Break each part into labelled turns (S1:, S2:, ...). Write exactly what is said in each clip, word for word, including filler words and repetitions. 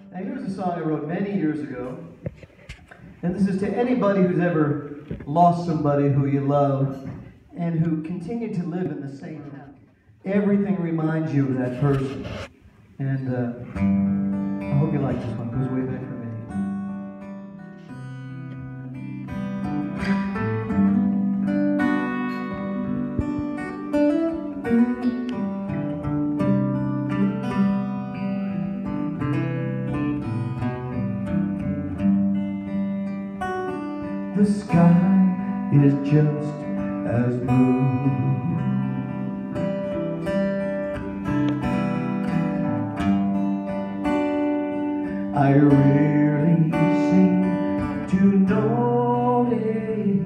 S1: Now here's a song I wrote many years ago, and this is to anybody who's ever lost somebody who you love and who continued to live in the same town. Everything reminds you of that person, and uh, I hope you like this one. It goes way back for me. The sky is just as blue. I rarely seem to notice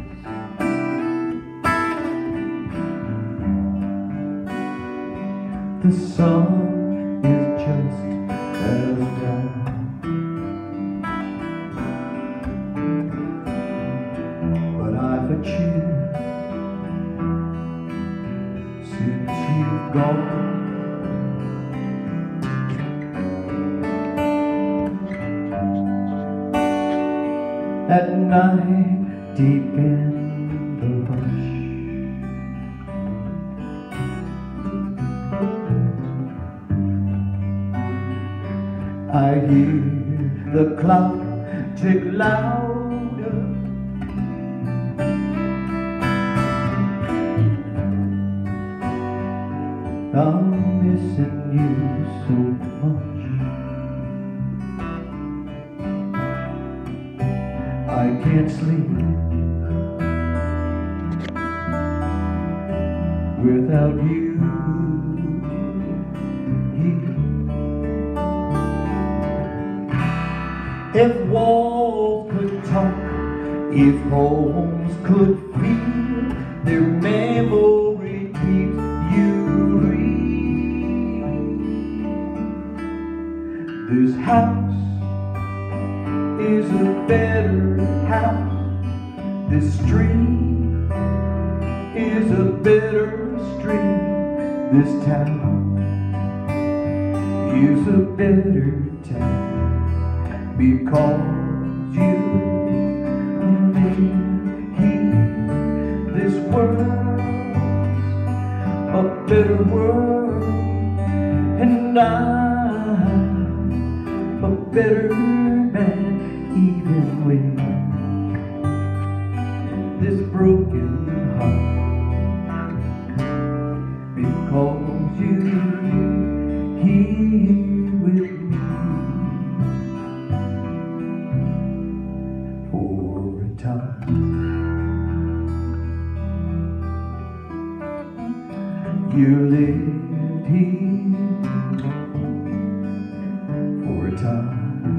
S1: the sun is just as down. But I've a chill since you've gone. At night, deep in the hush, I hear the clock tick louder. I'm missing you so much. I can't sleep without you here. If walls could talk, if homes could feel, their memory keeps you real. This house is a better house. This street is a better street. This town is a better town because you live here. This world's a better world, and I'm a better man. Even with this broken heart, because you're here with me for a time. You lived here for a time.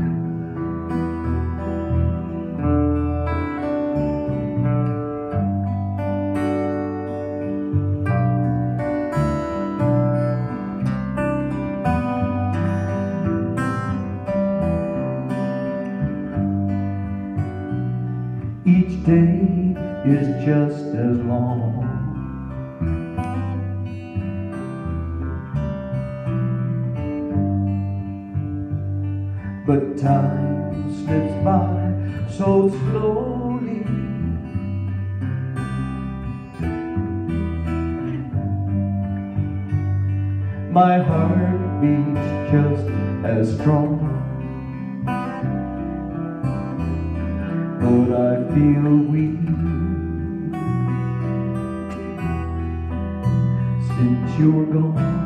S1: Each day is just as long, but time slips by so slowly. My heart beats just as strong, but I feel weak since you're gone.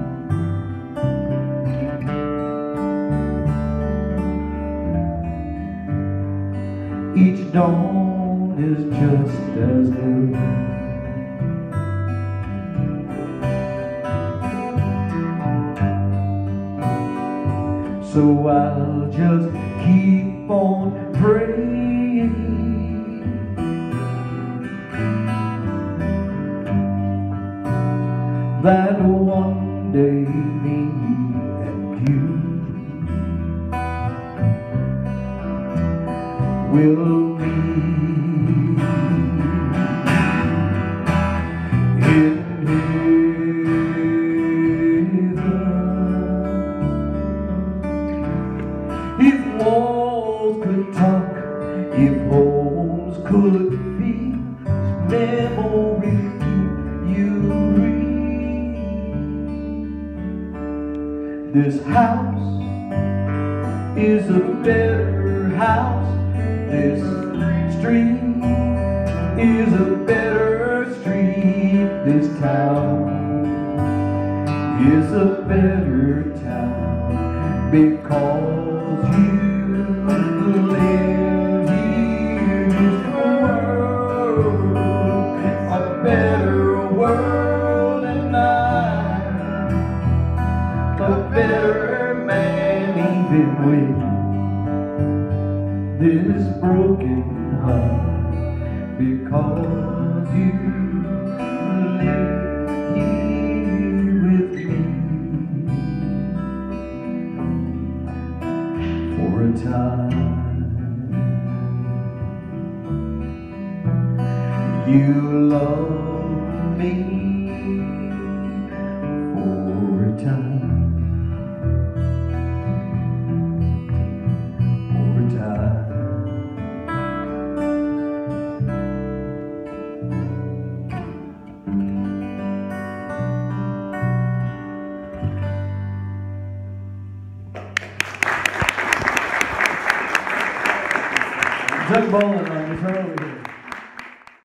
S1: Each dawn is just as new. So I'll just keep on praying that one day me and you will meet in heaven. walls could talk, if homes could feel, memories keep you real. This house is a better house. This street is a better street. This town is a better town because you live here. This world, a better world, and I'm a better man even with this broken heart, because you live here with me for a time. You love me for a time. For a time. Doug Bolin on guitar over here.